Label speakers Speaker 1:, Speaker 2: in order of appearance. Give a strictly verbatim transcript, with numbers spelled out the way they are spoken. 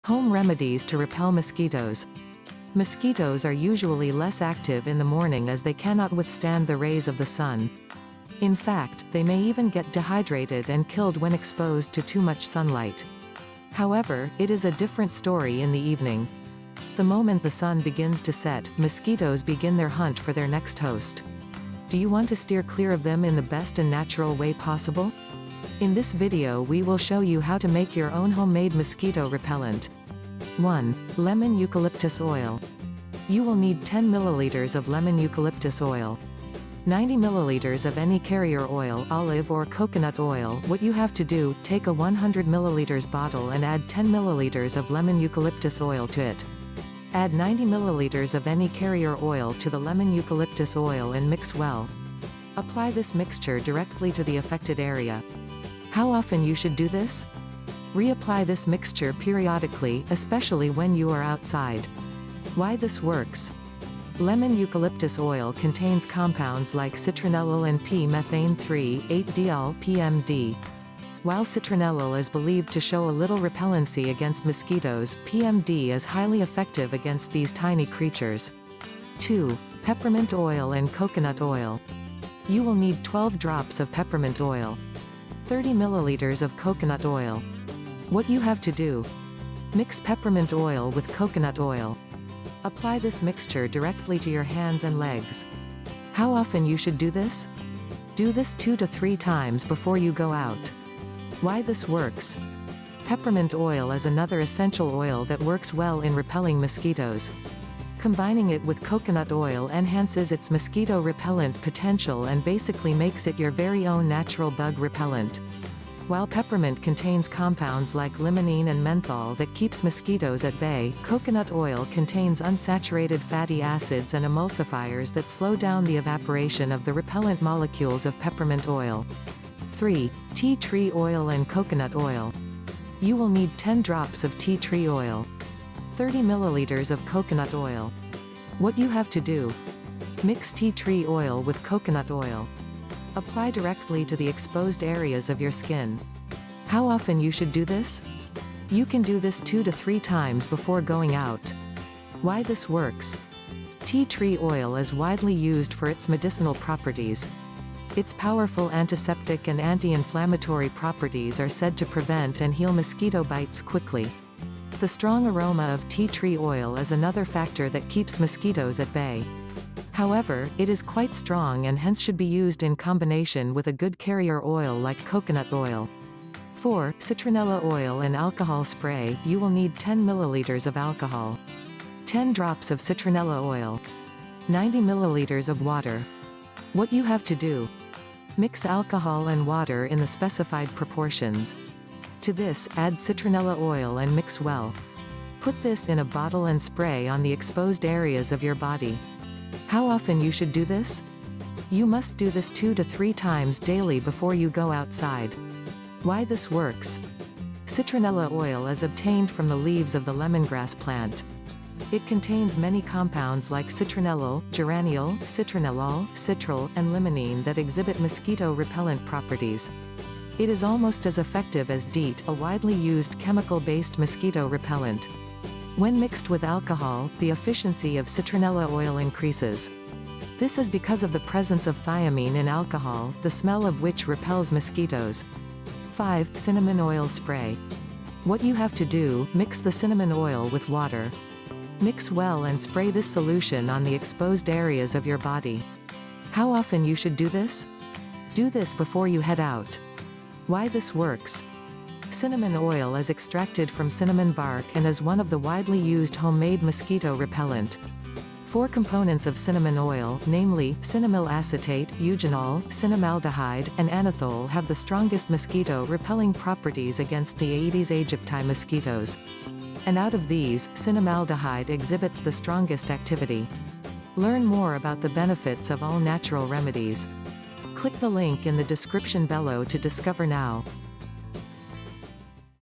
Speaker 1: Home remedies to repel mosquitoes. Mosquitoes are usually less active in the morning as they cannot withstand the rays of the sun. In fact, they may even get dehydrated and killed when exposed to too much sunlight. However, it is a different story in the evening. The moment the sun begins to set, mosquitoes begin their hunt for their next host. Do you want to steer clear of them in the best and natural way possible? In this video we will show you how to make your own homemade mosquito repellent. one. Lemon eucalyptus oil. You will need ten milliliters of lemon eucalyptus oil. ninety milliliters of any carrier oil, olive or coconut oil. What you have to do, take a one hundred milliliters bottle and add ten milliliters of lemon eucalyptus oil to it. Add ninety milliliters of any carrier oil to the lemon eucalyptus oil and mix well. Apply this mixture directly to the affected area. How often you should do this? Reapply this mixture periodically, especially when you are outside. Why this works? Lemon eucalyptus oil contains compounds like citronellal and P methane three, eight D L P M D. While citronellal is believed to show a little repellency against mosquitoes, P M D is highly effective against these tiny creatures. two. Peppermint oil and coconut oil. You will need twelve drops of peppermint oil. thirty milliliters of coconut oil. What you have to do? Mix peppermint oil with coconut oil. Apply this mixture directly to your hands and legs. How often you should do this? Do this two to three times before you go out. Why this works? Peppermint oil is another essential oil that works well in repelling mosquitoes. Combining it with coconut oil enhances its mosquito repellent potential and basically makes it your very own natural bug repellent. While peppermint contains compounds like limonene and menthol that keeps mosquitoes at bay, coconut oil contains unsaturated fatty acids and emulsifiers that slow down the evaporation of the repellent molecules of peppermint oil. three. Tea tree oil and coconut oil. You will need ten drops of tea tree oil. thirty milliliters of coconut oil. What you have to do? Mix tea tree oil with coconut oil. Apply directly to the exposed areas of your skin. How often you should do this? You can do this two to three times before going out. Why this works? Tea tree oil is widely used for its medicinal properties. Its powerful antiseptic and anti-inflammatory properties are said to prevent and heal mosquito bites quickly. The strong aroma of tea tree oil is another factor that keeps mosquitoes at bay. However, it is quite strong and hence should be used in combination with a good carrier oil like coconut oil. four. Citronella oil and alcohol spray. You will need ten milliliters of alcohol. ten drops of citronella oil. ninety milliliters of water. What you have to do? Mix alcohol and water in the specified proportions. To this, add citronella oil and mix well. Put this in a bottle and spray on the exposed areas of your body. How often you should do this? You must do this two to three times daily before you go outside. Why this works? Citronella oil is obtained from the leaves of the lemongrass plant. It contains many compounds like citronellal, geraniol, citronellol, citral, and limonene that exhibit mosquito repellent properties. It is almost as effective as DEET, a widely used chemical-based mosquito repellent. When mixed with alcohol, the efficiency of citronella oil increases. This is because of the presence of thiamine in alcohol, the smell of which repels mosquitoes. five. Cinnamon oil spray. What you have to do, mix the cinnamon oil with water. Mix well and spray this solution on the exposed areas of your body. How often you should do this? Do this before you head out. Why this works? Cinnamon oil is extracted from cinnamon bark and is one of the widely used homemade mosquito repellent. Four components of cinnamon oil, namely, cinnamyl acetate, eugenol, cinnamaldehyde, and anethole have the strongest mosquito repelling properties against the Aedes aegypti mosquitoes. And out of these, cinnamaldehyde exhibits the strongest activity. Learn more about the benefits of all natural remedies. Click the link in the description below to discover now.